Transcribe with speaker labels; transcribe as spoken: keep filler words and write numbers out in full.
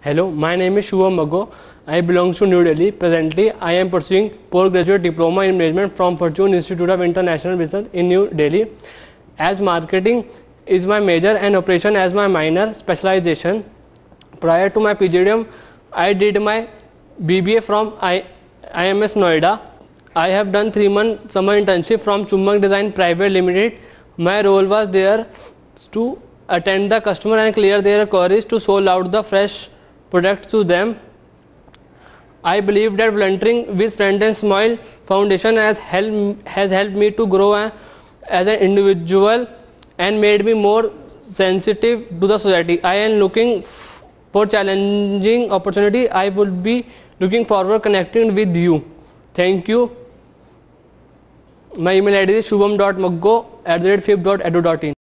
Speaker 1: Hello, my name is Shubham Maggo. I belong to New Delhi. Presently, I am pursuing postgraduate diploma in management from Fortune Institute of International Business in New Delhi. As marketing is my major and operation as my minor specialization. Prior to my P G D M, I did my B B A from I M S Noida. I have done three month summer internship from Chumak Design Private Limited. My role was there to attend the customer and clear their queries to sold out the fresh product to them. I believe that volunteering with Friends and Smile Foundation has helped has helped me to grow a, as an individual and made me more sensitive to the society. I am looking for challenging opportunity. I would be looking forward connecting with you. Thank you. My email I D is shubham dot maggo at the rate fib dot edu dot in.